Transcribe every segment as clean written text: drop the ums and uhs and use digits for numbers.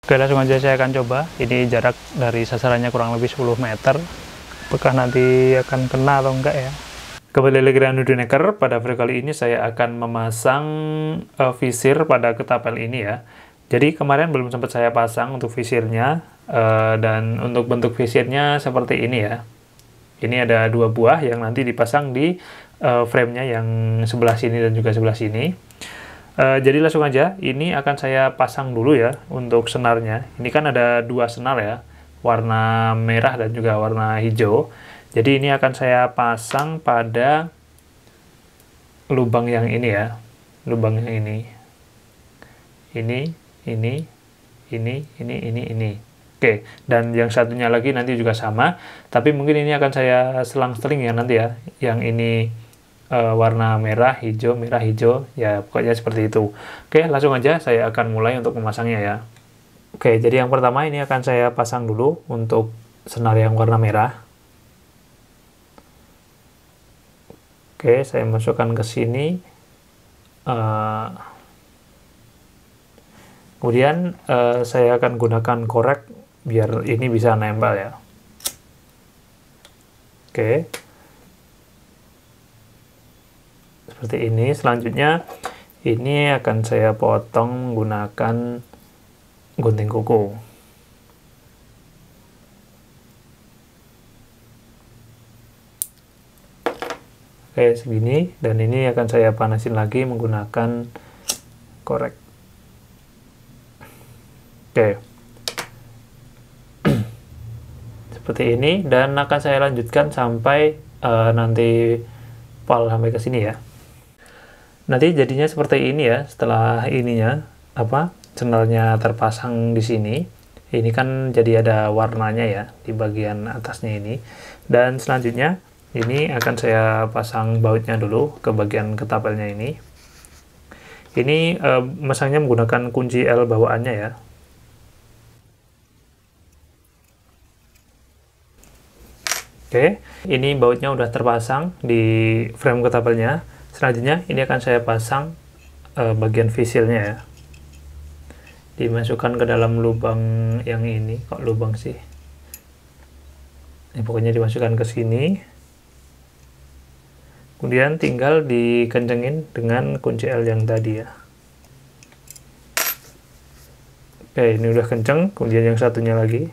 Oke, langsung aja saya akan coba. Ini jarak dari sasarannya kurang lebih 10 meter. Apakah nanti akan kena atau enggak ya? Kembali lagi dengan Nuduneker. Pada video kali ini saya akan memasang visir pada ketapel ini ya. Jadi kemarin belum sempat saya pasang untuk visirnya. Dan untuk bentuk visirnya seperti ini ya. Ini ada 2 buah yang nanti dipasang di frame-nya yang sebelah sini dan juga sebelah sini. Jadi langsung aja, ini akan saya pasang dulu ya untuk senarnya. Ini kan ada 2 senar ya, warna merah dan juga warna hijau. Jadi ini akan saya pasang pada lubang yang ini ya, lubang yang ini. Ini. Oke, dan yang satunya lagi nanti juga sama, tapi mungkin ini akan saya selang-seling ya nanti ya. Yang ini warna merah hijau ya, pokoknya seperti itu. Oke, langsung aja saya akan mulai untuk memasangnya ya. Oke, jadi yang pertama ini akan saya pasang dulu untuk senar yang warna merah. Oke, saya masukkan ke sini. Kemudian saya akan gunakan korek biar ini bisa nempel ya. Oke, seperti ini. Selanjutnya ini akan saya potong menggunakan gunting kuku. Oke, segini, dan ini akan saya panasin lagi menggunakan korek. Oke, seperti ini, dan akan saya lanjutkan sampai nanti pal sampai ke sini ya. Nanti jadinya seperti ini ya, setelah ininya channelnya terpasang di sini. Ini kan jadi ada warnanya ya di bagian atasnya ini. Dan selanjutnya ini akan saya pasang bautnya dulu ke bagian ketapelnya ini. Ini masangnya menggunakan kunci L bawaannya ya. Oke, ini bautnya udah terpasang di frame ketapelnya. Selanjutnya ini akan saya pasang bagian visirnya ya. Dimasukkan ke dalam lubang yang ini. Kok lubang sih? Ini pokoknya dimasukkan ke sini. Kemudian tinggal dikencengin dengan kunci L yang tadi ya. Oke, ini udah kenceng. Kemudian yang satunya lagi.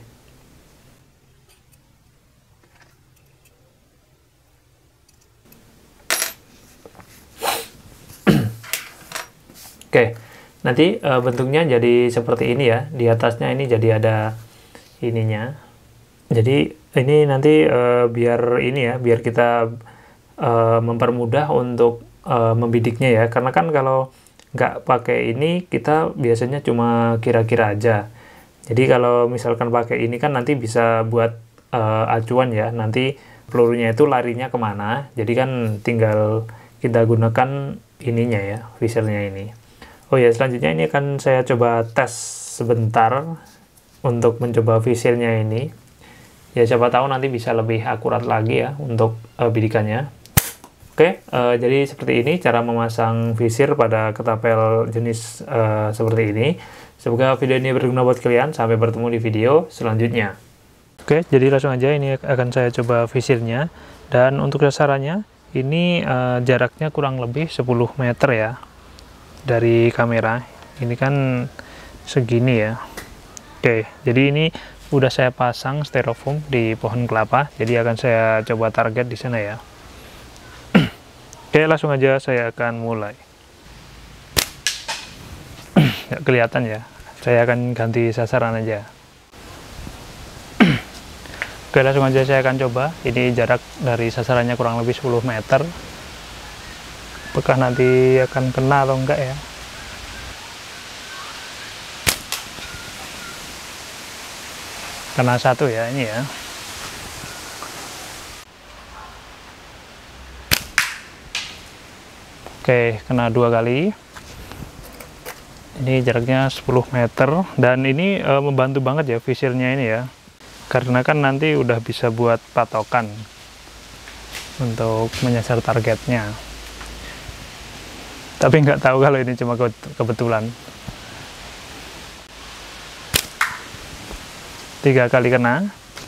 Oke, nanti bentuknya jadi seperti ini ya. Di atasnya ini jadi ada ininya. Jadi ini nanti biar ini ya, biar kita mempermudah untuk membidiknya ya. Karena kan kalau nggak pakai ini, kita biasanya cuma kira-kira aja. Jadi kalau misalkan pakai ini kan nanti bisa buat acuan ya. Nanti pelurunya itu larinya kemana. Jadi kan tinggal kita gunakan ininya ya, visirnya ini. Oh ya, selanjutnya ini akan saya coba tes sebentar untuk mencoba visirnya ini. Ya, siapa tahu nanti bisa lebih akurat lagi ya untuk bidikannya. Oke, jadi seperti ini cara memasang visir pada ketapel jenis seperti ini. Semoga video ini berguna buat kalian. Sampai bertemu di video selanjutnya. Oke, jadi langsung aja ini akan saya coba visirnya. Dan untuk sasarannya, ini jaraknya kurang lebih 10 meter ya. Dari kamera ini kan segini ya. Oke, jadi ini udah saya pasang styrofoam di pohon kelapa, jadi akan saya coba target di sana ya. Oke, langsung aja saya akan mulai. Nggak kelihatan ya, saya akan ganti sasaran aja. Oke, langsung aja saya akan coba. Ini jarak dari sasarannya kurang lebih 10 meter. Apakah nanti akan kena atau enggak ya? Kena satu ya ini ya. Oke, kena 2 kali. Ini jaraknya 10 meter. Dan ini membantu banget ya visirnya ini ya. Karena kan nanti udah bisa buat patokan untuk menyasar targetnya. Tapi nggak tahu kalau ini cuma kebetulan. 3 kali kena.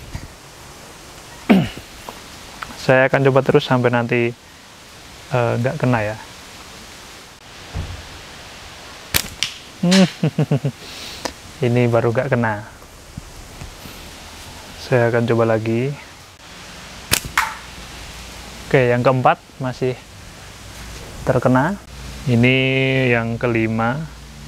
Saya akan coba terus sampai nanti nggak kena ya. Ini baru nggak kena. Saya akan coba lagi. Oke, yang keempat masih terkena. Ini yang kelima.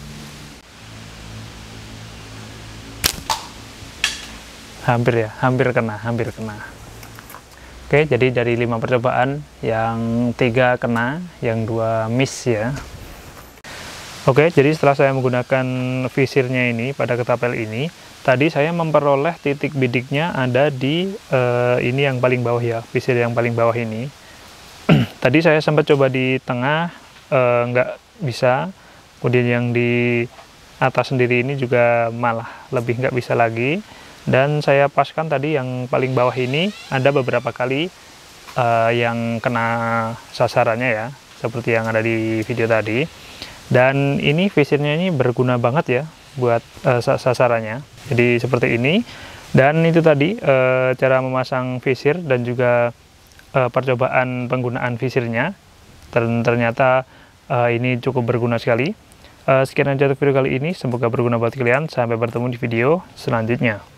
Hampir ya, hampir kena. Oke, jadi dari 5 percobaan, yang 3 kena, yang 2 miss ya. Oke, jadi setelah saya menggunakan visirnya ini pada ketapel ini, tadi saya memperoleh titik bidiknya ada di ini yang paling bawah ya, visir yang paling bawah ini. Tadi saya sempat coba di tengah, nggak bisa. Kemudian yang di atas sendiri ini juga malah lebih nggak bisa lagi. Dan saya paskan tadi yang paling bawah ini ada beberapa kali yang kena sasarannya ya, seperti yang ada di video tadi. Dan ini visirnya ini berguna banget ya buat sasarannya. Jadi seperti ini. Dan itu tadi cara memasang visir dan juga percobaan penggunaan visirnya. Dan ternyata ini cukup berguna sekali. Sekian aja untuk video kali ini. Semoga berguna buat kalian. Sampai bertemu di video selanjutnya.